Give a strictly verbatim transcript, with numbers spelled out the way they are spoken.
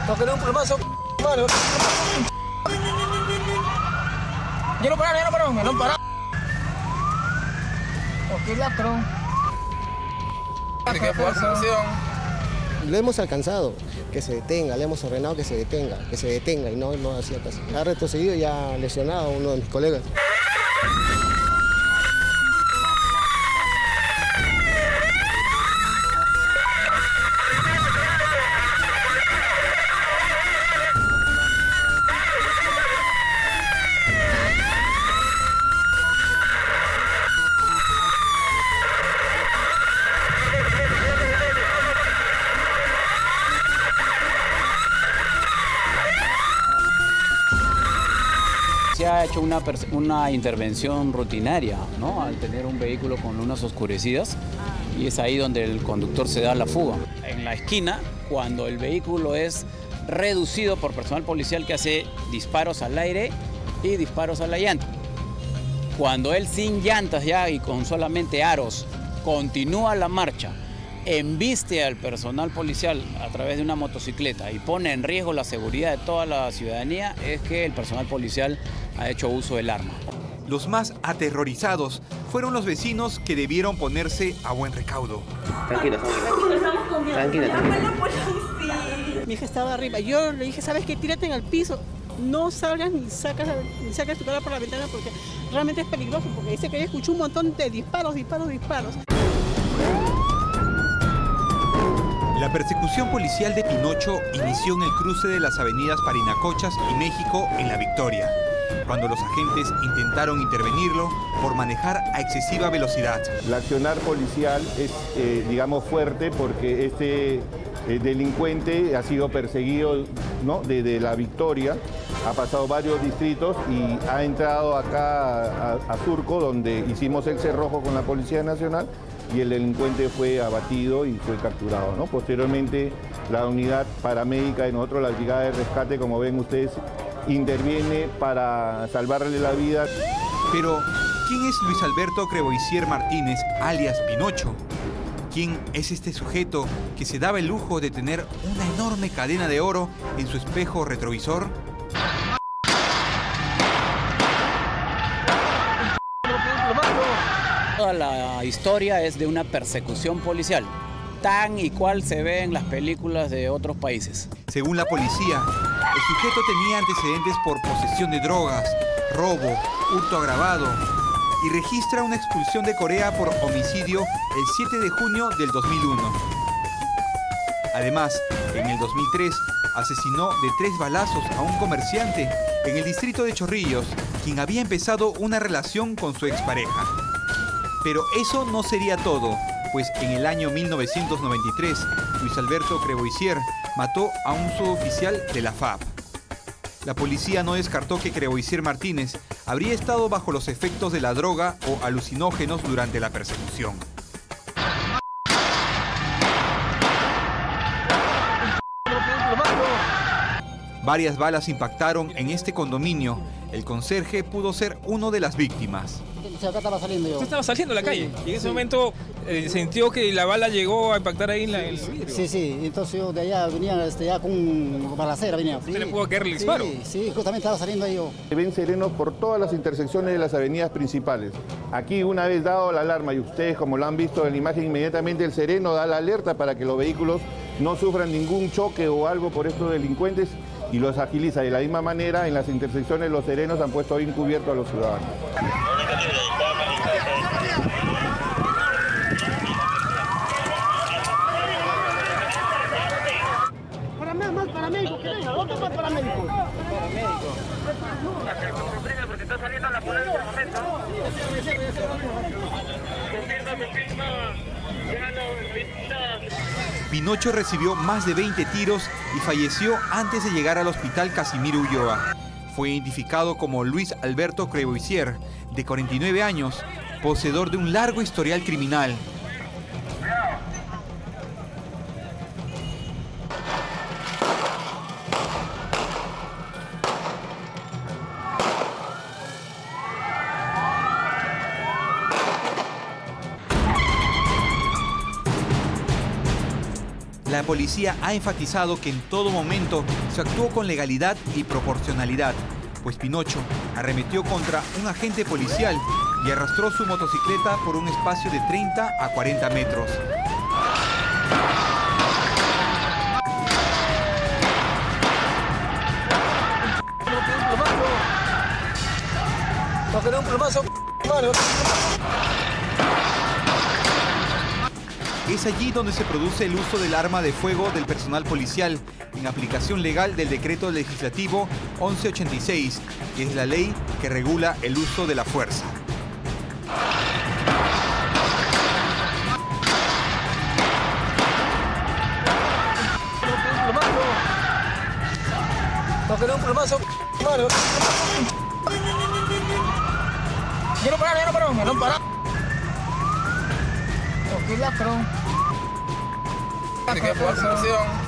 No querés un plomazo, mano. Yo no paro, yo no paro, me no paro. Ok, ladrón. Tiene que jugar sanción. Lo hemos alcanzado, que se detenga, le hemos ordenado que se detenga, que se detenga y no, no hacía caso. Ha retrocedido y ha lesionado a uno de mis colegas. Se ha hecho una, una intervención rutinaria, ¿no? Al tener un vehículo con lunas oscurecidas, y es ahí donde el conductor se da la fuga. En la esquina, cuando el vehículo es reducido por personal policial que hace disparos al aire y disparos a la llanta. Cuando él sin llantas ya y con solamente aros continúa la marcha, embiste al personal policial a través de una motocicleta y pone en riesgo la seguridad de toda la ciudadanía, es que el personal policial ha hecho uso del arma. Los más aterrorizados fueron los vecinos que debieron ponerse a buen recaudo. Tranquila, tranquila. Tranquila, tranquila. Mi hija estaba arriba. Yo le dije, ¿sabes qué? Tírate en el piso. No salgas ni sacas, ni sacas tu cara por la ventana porque realmente es peligroso. Porque dice que ella escuchó un montón de disparos, disparos, disparos. La persecución policial de Pinocho inició en el cruce de las avenidas Parinacochas y México en La Victoria, cuando los agentes intentaron intervenirlo por manejar a excesiva velocidad. El accionar policial es, eh, digamos, fuerte porque este eh, delincuente ha sido perseguido, ¿no? Desde La Victoria, ha pasado varios distritos y ha entrado acá a, a, a Surco, donde hicimos el cerrojo con la Policía Nacional, y el delincuente fue abatido y fue capturado, ¿no? Posteriormente, la unidad paramédica de nosotros, la Brigada de Rescate, como ven ustedes, interviene para salvarle la vida. Pero, ¿quién es Luis Alberto Creboisier Martínez, alias Pinocho? ¿Quién es este sujeto que se daba el lujo de tener una enorme cadena de oro en su espejo retrovisor? Toda la historia es de una persecución policial, tan y cual se ve en las películas de otros países. Según la policía, el sujeto tenía antecedentes por posesión de drogas, robo, hurto agravado y registra una expulsión de Corea por homicidio el siete de junio del dos mil uno. Además, en el dos mil tres asesinó de tres balazos a un comerciante en el distrito de Chorrillos, quien había empezado una relación con su expareja. Pero eso no sería todo, pues en el año mil novecientos noventa y tres, Luis Alberto Creboisier mató a un suboficial de la F A P. La policía no descartó que Creboisier Martínez habría estado bajo los efectos de la droga o alucinógenos durante la persecución. Varias balas impactaron en este condominio. El conserje pudo ser uno de las víctimas. Acá estaba saliendo yo. Usted estaba saliendo a la calle Sí, y en ese sí. momento eh, sintió que la bala llegó a impactar ahí en la, el vidrio. Sí, sí, entonces yo de allá venía este, ya con un balacera, venía. ¿Usted le pudo caer el disparo? Sí, sí, justamente estaba saliendo ahí yo. Se ven serenos por todas las intersecciones de las avenidas principales. Aquí, una vez dado la alarma, y ustedes como lo han visto en la imagen, inmediatamente el sereno da la alerta para que los vehículos no sufran ningún choque o algo por estos delincuentes y los agiliza. De la misma manera, en las intersecciones los serenos han puesto bien cubierto a los ciudadanos. Para más, más paramédicos, que venga, otro más paramédicos. Porque está saliendo la policía en el momento. Pinocho recibió más de veinte tiros y falleció antes de llegar al hospital Casimiro Ulloa. Fue identificado como Luis Alberto Creboisier, de cuarenta y nueve años, poseedor de un largo historial criminal. La policía ha enfatizado que en todo momento se actuó con legalidad y proporcionalidad, pues Pinocho arremetió contra un agente policial y arrastró su motocicleta por un espacio de treinta a cuarenta metros. No quería un plomazo, mano. Es allí donde se produce el uso del arma de fuego del personal policial, en aplicación legal del decreto legislativo once ochenta y seis, que es la ley que regula el uso de la fuerza. No quería un plomazo, mano. Yo no paro, yo no paro, me no paro. Aquí la pro. ¿De qué posición?